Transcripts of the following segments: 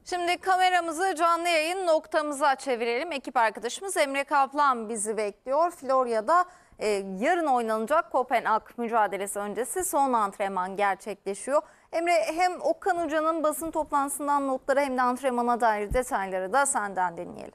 Şimdi kameramızı canlı yayın noktamıza çevirelim. Ekip arkadaşımız Emre Kaplan bizi bekliyor. Florya'da yarın oynanacak Kopenhag mücadelesi öncesi son antrenman gerçekleşiyor. Emre, hem Okan Hoca'nın basın toplantısından notları hem de antrenmana dair detayları da senden dinleyelim.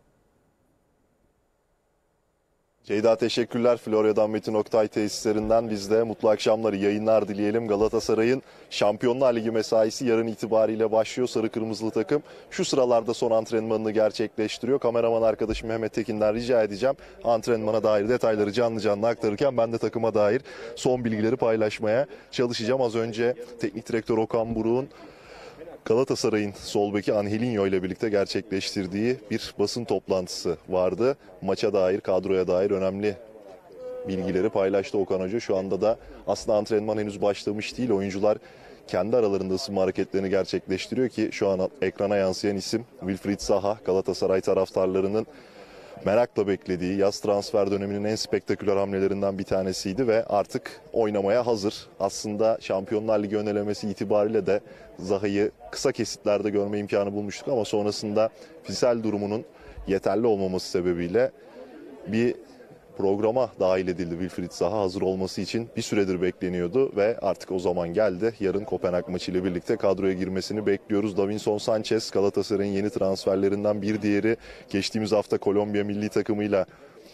Ceyda, teşekkürler. Florya'dan Metin Oktay tesislerinden biz de mutlu akşamları, yayınlar dileyelim. Galatasaray'ın Şampiyonlar Ligi mesaisi yarın itibariyle başlıyor. Sarı kırmızılı takım şu sıralarda son antrenmanını gerçekleştiriyor. Kameraman arkadaşım Mehmet Tekin'den rica edeceğim. Antrenmana dair detayları canlı canlı aktarırken ben de takıma dair son bilgileri paylaşmaya çalışacağım. Az önce teknik direktör Okan Buruk'un Galatasaray'ın sol beki Angelinho ile birlikte gerçekleştirdiği bir basın toplantısı vardı. Maça dair, kadroya dair önemli bilgileri paylaştı Okan Hoca. Şu anda da aslında antrenman henüz başlamış değil. Oyuncular kendi aralarında ısınma hareketlerini gerçekleştiriyor ki şu an ekrana yansıyan isim Wilfried Zaha. Galatasaray taraftarlarının merakla beklediği yaz transfer döneminin en spektaküler hamlelerinden bir tanesiydi ve artık oynamaya hazır. Aslında Şampiyonlar Ligi önelemesi itibariyle de Zaha'yı kısa kesitlerde görme imkanı bulmuştuk ama sonrasında fiziksel durumunun yeterli olmaması sebebiyle bir programa dahil edildi. Wilfried Zaha hazır olması için bir süredir bekleniyordu ve artık o zaman geldi. Yarın Kopenhag maçı ile birlikte kadroya girmesini bekliyoruz. Davinson Sanchez Galatasaray'ın yeni transferlerinden bir diğeri. Geçtiğimiz hafta Kolombiya milli takımıyla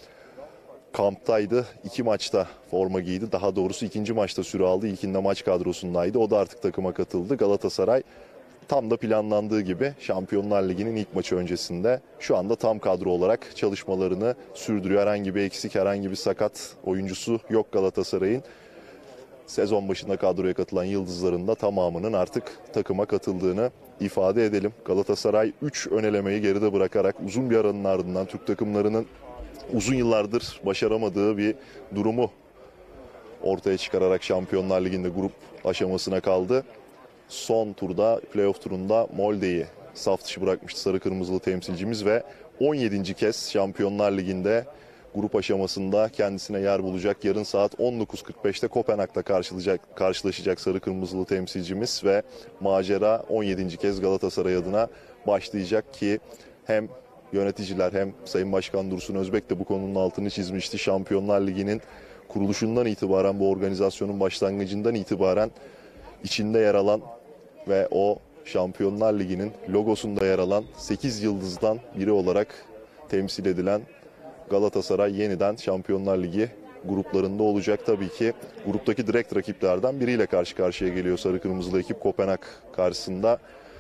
kamptaydı. 2 maçta forma giydi. Daha doğrusu 2. maçta süre aldı. İlkinde maç kadrosundaydı. O da artık takıma katıldı. Galatasaray tam da planlandığı gibi Şampiyonlar Ligi'nin ilk maçı öncesinde şu anda tam kadro olarak çalışmalarını sürdürüyor. Herhangi bir eksik, herhangi bir sakat oyuncusu yok Galatasaray'ın. Sezon başında kadroya katılan yıldızların da tamamının artık takıma katıldığını ifade edelim. Galatasaray 3 ön elemeyi geride bırakarak uzun bir aranın ardından Türk takımlarının uzun yıllardır başaramadığı bir durumu ortaya çıkararak Şampiyonlar Ligi'nde grup aşamasına kaldı. Son turda, playoff turunda Molde'yi saf dışı bırakmıştı sarı kırmızılı temsilcimiz ve 17. kez Şampiyonlar Ligi'nde grup aşamasında kendisine yer bulacak. Yarın saat 19.45'te Kopenhag'da karşılaşacak sarı kırmızılı temsilcimiz ve macera 17. kez Galatasaray adına başlayacak ki hem yöneticiler hem Sayın Başkan Dursun Özbek de bu konunun altını çizmişti. Şampiyonlar Ligi'nin kuruluşundan itibaren, bu organizasyonun başlangıcından itibaren içinde yer alan ve o Şampiyonlar Ligi'nin logosunda yer alan 8 yıldızdan biri olarak temsil edilen Galatasaray yeniden Şampiyonlar Ligi gruplarında olacak. Tabii ki gruptaki direkt rakiplerden biriyle karşı karşıya geliyor sarı kırmızılı ekip. Kopenhag karşısında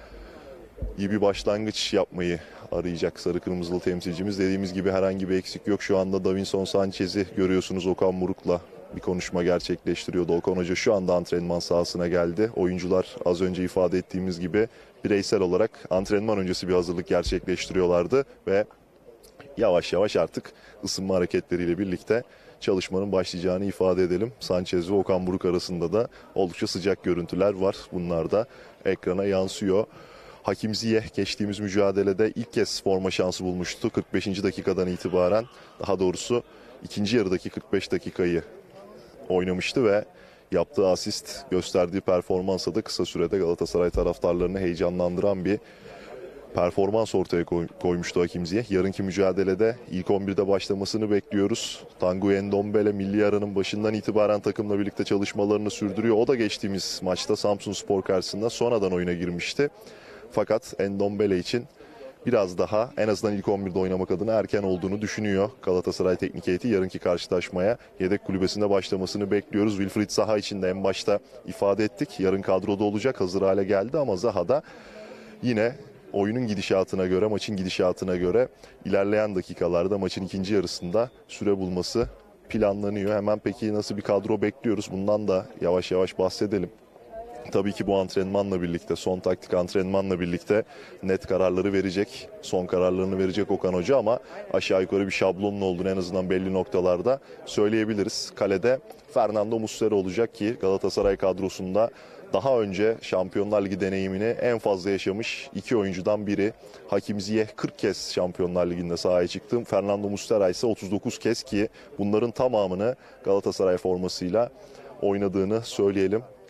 iyi bir başlangıç yapmayı arayacak sarı kırmızılı temsilcimiz. Dediğimiz gibi herhangi bir eksik yok. Şu anda Davinson Sanchez'i görüyorsunuz, Okan Buruk'la bir konuşma gerçekleştiriyordu. Okan Hoca şu anda antrenman sahasına geldi. Oyuncular az önce ifade ettiğimiz gibi bireysel olarak antrenman öncesi bir hazırlık gerçekleştiriyorlardı ve yavaş yavaş artık ısınma hareketleriyle birlikte çalışmanın başlayacağını ifade edelim. Sanchez ve Okan Buruk arasında da oldukça sıcak görüntüler var. Bunlar da ekrana yansıyor. Hakim Ziyech geçtiğimiz mücadelede ilk kez forma şansı bulmuştu. 45. dakikadan itibaren, daha doğrusu ikinci yarıdaki 45 dakikayı oynamıştı ve yaptığı asist, gösterdiği performansa da kısa sürede Galatasaray taraftarlarını heyecanlandıran bir performans ortaya koymuştu Hakim Ziyech. Yarınki mücadelede ilk 11'de başlamasını bekliyoruz. Tanguy Ndombele milli aranın başından itibaren takımla birlikte çalışmalarını sürdürüyor. O da geçtiğimiz maçta Samsunspor karşısında sonradan oyuna girmişti. Fakat Ndombele için biraz daha en azından ilk 11'de oynamak adına erken olduğunu düşünüyor Galatasaray teknik heyeti. Yarınki karşılaşmaya yedek kulübesinde başlamasını bekliyoruz. Wilfried Zaha için de en başta ifade ettik. Yarın kadroda olacak, hazır hale geldi ama Zaha da yine oyunun gidişatına göre, maçın gidişatına göre ilerleyen dakikalarda maçın ikinci yarısında süre bulması planlanıyor. Hemen peki nasıl bir kadro bekliyoruz? Bundan da yavaş yavaş bahsedelim. Tabii ki bu antrenmanla birlikte, son taktik antrenmanla birlikte net kararları verecek, son kararlarını verecek Okan Hoca ama aşağı yukarı bir şablonun olduğunu en azından belli noktalarda söyleyebiliriz. Kalede Fernando Muslera olacak ki Galatasaray kadrosunda daha önce Şampiyonlar Ligi deneyimini en fazla yaşamış iki oyuncudan biri. Hakim Ziyech 40 kez Şampiyonlar Ligi'nde sahaya çıktı. Fernando Muslera ise 39 kez ki bunların tamamını Galatasaray formasıyla oynadığını söyleyelim.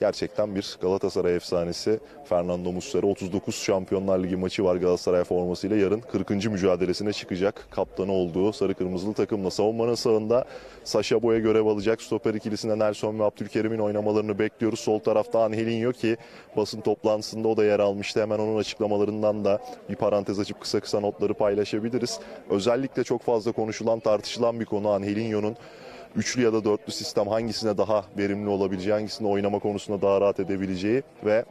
gerçekten bir Galatasaray efsanesi Fernando Muslera. 39 Şampiyonlar Ligi maçı var Galatasaray formasıyla. Yarın 40. mücadelesine çıkacak. Kaptanı olduğu sarı kırmızılı takımla savunmanın sağında Sacha Boey görev alacak. Stoper ikilisinde Nelson ve Abdülkerim'in oynamalarını bekliyoruz. Sol tarafta Angelinho ki basın toplantısında o da yer almıştı. Hemen onun açıklamalarından da bir parantez açıp kısa kısa notları paylaşabiliriz. Özellikle çok fazla konuşulan, tartışılan bir konu Angelinho'nun üçlü ya da dörtlü sistem hangisine daha verimli olabileceği, hangisinde oynama konusunda daha rahat edebileceği ve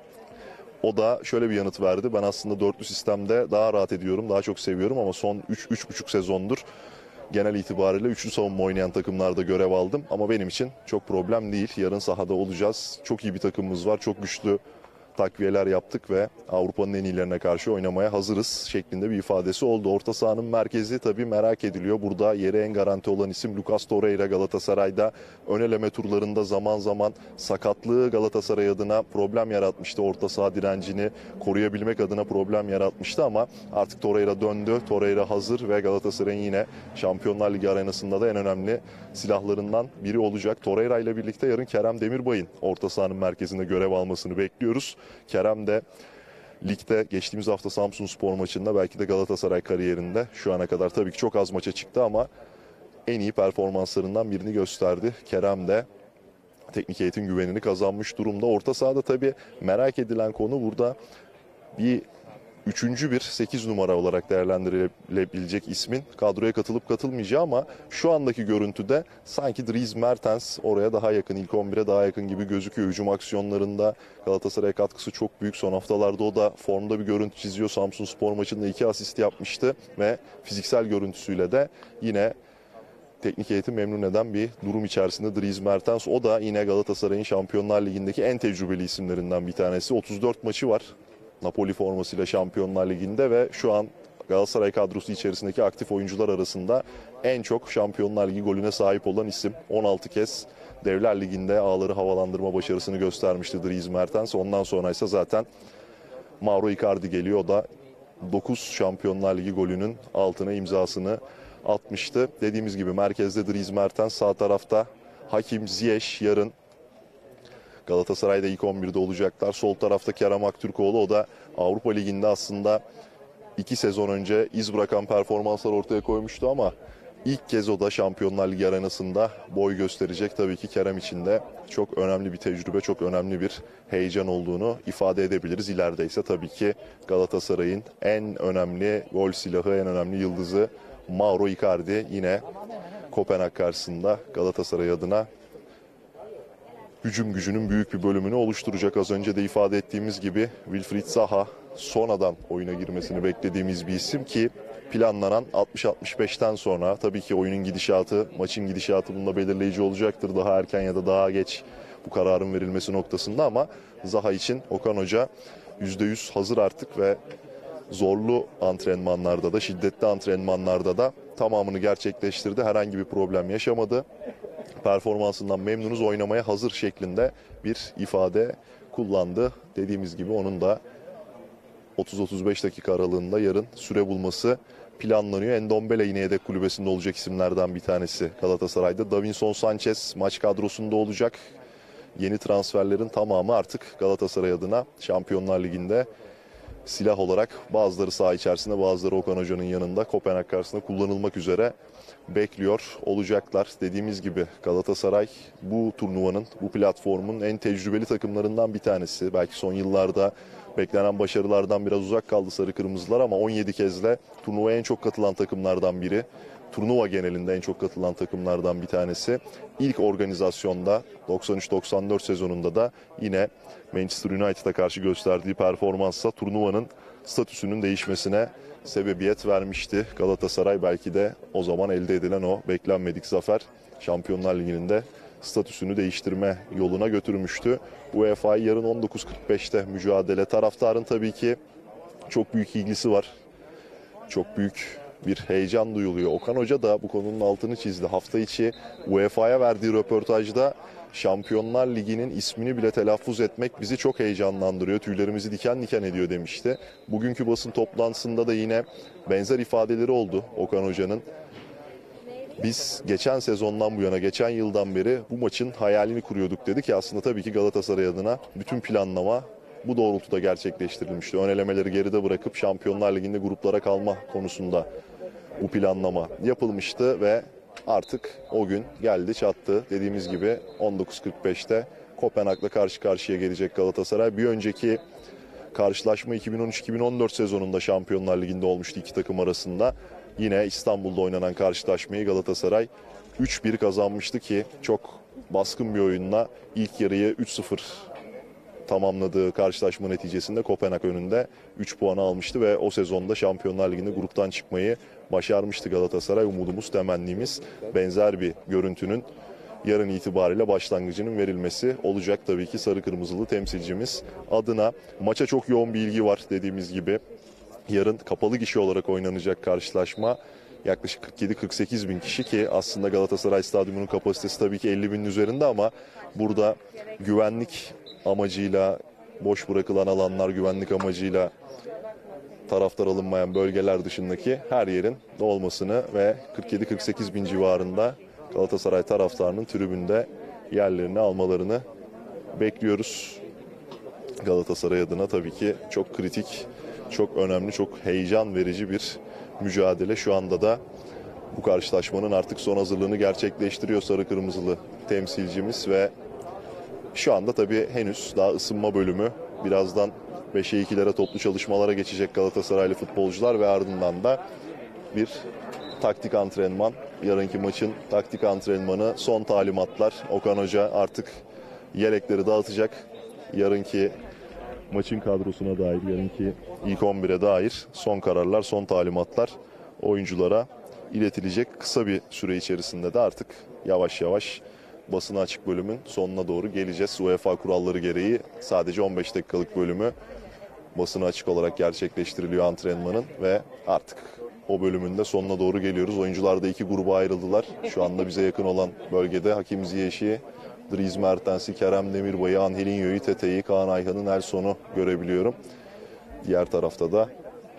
o da şöyle bir yanıt verdi. Ben aslında dörtlü sistemde daha rahat ediyorum, daha çok seviyorum ama son 3-3,5 sezondur genel itibariyle üçlü savunma oynayan takımlarda görev aldım. Ama benim için çok problem değil. Yarın sahada olacağız. Çok iyi bir takımımız var, çok güçlü takviyeler yaptık ve Avrupa'nın en iyilerine karşı oynamaya hazırız şeklinde bir ifadesi oldu. Orta sahanın merkezi tabii merak ediliyor. Burada yeri en garanti olan isim Lucas Torreira. Galatasaray'da ön eleme turlarında zaman zaman sakatlığı Galatasaray adına problem yaratmıştı. Orta saha direncini koruyabilmek adına problem yaratmıştı ama artık Torreira döndü. Torreira hazır ve Galatasaray'ın yine Şampiyonlar Ligi arenasında da en önemli silahlarından biri olacak. Torreira ile birlikte yarın Kerem Demirbay'ın orta sahanın merkezinde görev almasını bekliyoruz. Kerem de ligde geçtiğimiz hafta Samsunspor maçında belki de Galatasaray kariyerinde şu ana kadar tabii ki çok az maça çıktı ama en iyi performanslarından birini gösterdi. Kerem de teknik heyetin güvenini kazanmış durumda. Orta sahada tabii merak edilen konu burada bir üçüncü bir 8 numara olarak değerlendirilebilecek ismin kadroya katılıp katılmayacağı ama şu andaki görüntüde sanki Dries Mertens oraya daha yakın, ilk 11'e daha yakın gibi gözüküyor. Hücum aksiyonlarında Galatasaray'a katkısı çok büyük. Son haftalarda o da formda bir görüntü çiziyor. Samsunspor maçında 2 asist yapmıştı ve fiziksel görüntüsüyle de yine teknik heyeti memnun eden bir durum içerisinde Dries Mertens. O da yine Galatasaray'ın Şampiyonlar Ligi'ndeki en tecrübeli isimlerinden bir tanesi. 34 maçı var Napoli formasıyla Şampiyonlar Ligi'nde ve şu an Galatasaray kadrosu içerisindeki aktif oyuncular arasında en çok Şampiyonlar Ligi golüne sahip olan isim. 16 kez Devler Ligi'nde ağları havalandırma başarısını göstermişti Dries Mertens. Ondan sonra ise zaten Mauro Icardi geliyor. O da 9 Şampiyonlar Ligi golünün altına imzasını atmıştı. Dediğimiz gibi merkezde Dries Mertens, sağ tarafta Hakim Ziyech yarın Galatasaray'da ilk 11'de olacaklar. Sol tarafta Kerem Aktürkoğlu, o da Avrupa Ligi'nde aslında 2 sezon önce iz bırakan performanslar ortaya koymuştu ama ilk kez o da Şampiyonlar Ligi arenasında boy gösterecek. Tabii ki Kerem için de çok önemli bir tecrübe, çok önemli bir heyecan olduğunu ifade edebiliriz. İleride ise tabii ki Galatasaray'ın en önemli gol silahı, en önemli yıldızı Mauro Icardi yine Kopenhag karşısında Galatasaray adına hücum gücünün büyük bir bölümünü oluşturacak. Az önce de ifade ettiğimiz gibi Wilfried Zaha sonradan oyuna girmesini beklediğimiz bir isim ki planlanan 60-65'ten sonra tabii ki oyunun gidişatı, maçın gidişatı bunda belirleyici olacaktır. Daha erken ya da daha geç bu kararın verilmesi noktasında ama Zaha için Okan Hoca %100 hazır artık ve zorlu antrenmanlarda da, şiddetli antrenmanlarda da tamamını gerçekleştirdi. Herhangi bir problem yaşamadı. Performansından memnunuz, oynamaya hazır şeklinde bir ifade kullandı. Dediğimiz gibi onun da 30-35 dakika aralığında yarın süre bulması planlanıyor. Endombele yine yedek kulübesinde olacak isimlerden bir tanesi Galatasaray'da. Davinson Sanchez maç kadrosunda olacak. Yeni transferlerin tamamı artık Galatasaray adına Şampiyonlar Ligi'nde silah olarak bazıları saha içerisinde, bazıları Okan Hoca'nın yanında Kopenhag karşısında kullanılmak üzere bekliyor olacaklar. Dediğimiz gibi Galatasaray bu turnuvanın, bu platformun en tecrübeli takımlarından bir tanesi. Belki son yıllarda beklenen başarılardan biraz uzak kaldı sarı kırmızılar ama 17 kez de turnuvaya en çok katılan takımlardan biri. Turnuva genelinde en çok katılan takımlardan bir tanesi. İlk organizasyonda 93-94 sezonunda da yine Manchester United'a karşı gösterdiği performansla turnuvanın statüsünün değişmesine sebebiyet vermişti. Galatasaray belki de o zaman elde edilen o beklenmedik zafer Şampiyonlar Ligi'nin de statüsünü değiştirme yoluna götürmüştü. UEFA'yı yarın 19.45'te mücadele. Taraftarın tabii ki çok büyük ilgisi var. Çok büyük bir heyecan duyuluyor. Okan Hoca da bu konunun altını çizdi. Hafta içi UEFA'ya verdiği röportajda Şampiyonlar Ligi'nin ismini bile telaffuz etmek bizi çok heyecanlandırıyor. Tüylerimizi diken diken ediyor demişti. Bugünkü basın toplantısında da yine benzer ifadeleri oldu Okan Hoca'nın. Biz geçen sezondan bu yana, geçen yıldan beri bu maçın hayalini kuruyorduk dedi ki aslında tabii ki Galatasaray adına bütün planlama bu doğrultuda gerçekleştirilmişti. Ön elemeleri geride bırakıp Şampiyonlar Ligi'nde gruplara kalma konusunda bu planlama yapılmıştı ve artık o gün geldi çattı. Dediğimiz gibi 19.45'te Kopenhag'la karşı karşıya gelecek Galatasaray. Bir önceki karşılaşma 2013-2014 sezonunda Şampiyonlar Ligi'nde olmuştu iki takım arasında. Yine İstanbul'da oynanan karşılaşmayı Galatasaray 3-1 kazanmıştı ki çok baskın bir oyunla ilk yarıyı 3-0 tamamladığı karşılaşma neticesinde Kopenhag önünde 3 puanı almıştı ve o sezonda Şampiyonlar Ligi'nde gruptan çıkmayı başarmıştı Galatasaray. Umudumuz, temennimiz benzer bir görüntünün yarın itibariyle başlangıcının verilmesi olacak tabii ki sarı kırmızılı temsilcimiz adına. Maça çok yoğun bir ilgi var dediğimiz gibi. Yarın kapalı gişe olarak oynanacak karşılaşma yaklaşık 47-48 bin kişi ki aslında Galatasaray Stadyumu'nun kapasitesi tabii ki 50 binin üzerinde ama burada güvenlik amacıyla boş bırakılan alanlar, güvenlik amacıyla taraftar alınmayan bölgeler dışındaki her yerin dolmasını ve 47-48 bin civarında Galatasaray taraftarının tribünde yerlerini almalarını bekliyoruz. Galatasaray adına tabii ki çok kritik, çok önemli, çok heyecan verici bir mücadele. Şu anda da bu karşılaşmanın artık son hazırlığını gerçekleştiriyor sarı kırmızılı temsilcimiz ve şu anda tabii henüz daha ısınma bölümü. Birazdan 5'e 2'lere toplu çalışmalara geçecek Galatasaraylı futbolcular ve ardından da bir taktik antrenman. Yarınki maçın taktik antrenmanı, son talimatlar. Okan Hoca artık yelekleri dağıtacak. Yarınki maçın kadrosuna dair, yarınki ilk 11'e dair son kararlar, son talimatlar oyunculara iletilecek. Kısa bir süre içerisinde de artık yavaş yavaş basına açık bölümün sonuna doğru geleceğiz. UEFA kuralları gereği sadece 15 dakikalık bölümü basına açık olarak gerçekleştiriliyor antrenmanın ve artık o bölümün de sonuna doğru geliyoruz. Oyuncular da iki gruba ayrıldılar. Şu anda bize yakın olan bölgede Hakim Ziyech'i, Dries Mertens'i, Kerem Demirbay'ı, Angelinho'yu, Tete'yi, Kaan Ayhan'ı, Nelson'u görebiliyorum. Diğer tarafta da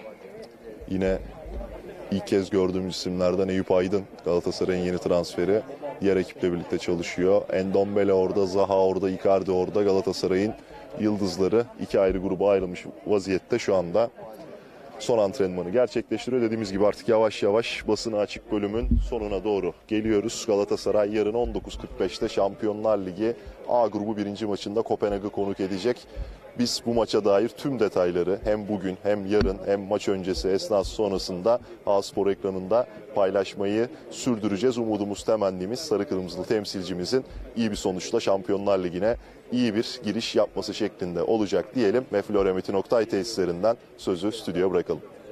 yine ilk kez gördüğümüz isimlerden Eyüp Aydın, Galatasaray'ın yeni transferi. Diğer ekiple birlikte çalışıyor. Endombele orada, Zaha orada, Icardi orada. Galatasaray'ın yıldızları iki ayrı gruba ayrılmış vaziyette şu anda son antrenmanı gerçekleştiriyor. Dediğimiz gibi artık yavaş yavaş basına açık bölümün sonuna doğru geliyoruz. Galatasaray yarın 19.45'te Şampiyonlar Ligi A grubu birinci maçında Kopenhag'ı konuk edecek. Biz bu maça dair tüm detayları hem bugün hem yarın hem maç öncesi esnası sonrasında A-Spor ekranında paylaşmayı sürdüreceğiz. Umudumuz, temennimiz sarı kırmızılı temsilcimizin iyi bir sonuçla Şampiyonlar Ligi'ne iyi bir giriş yapması şeklinde olacak diyelim ve Florya Metin Oktay tesislerinden sözü stüdyoya bırakalım.